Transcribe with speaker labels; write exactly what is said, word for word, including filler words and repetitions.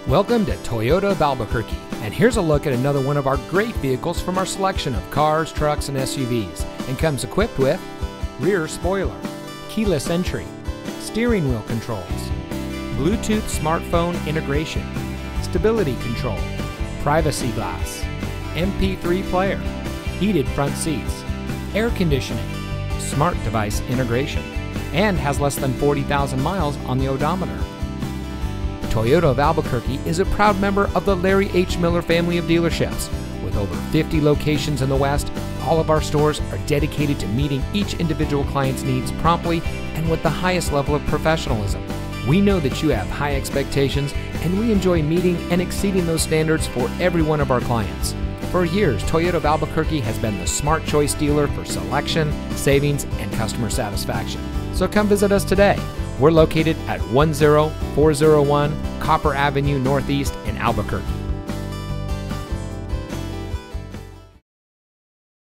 Speaker 1: Welcome to Toyota of Albuquerque, and here's a look at another one of our great vehicles from our selection of cars, trucks, and S U Vs, and comes equipped with rear spoiler, keyless entry, steering wheel controls, Bluetooth smartphone integration, stability control, privacy glass, M P three player, heated front seats, air conditioning, smart device integration, and has less than forty thousand miles on the odometer. Toyota of Albuquerque is a proud member of the Larry H. Miller family of dealerships. With over fifty locations in the West, all of our stores are dedicated to meeting each individual client's needs promptly and with the highest level of professionalism. We know that you have high expectations, and we enjoy meeting and exceeding those standards for every one of our clients. For years, Toyota of Albuquerque has been the smart choice dealer for selection, savings, and customer satisfaction. So come visit us today. We're located at one zero four zero one Copper Avenue Northeast in Albuquerque.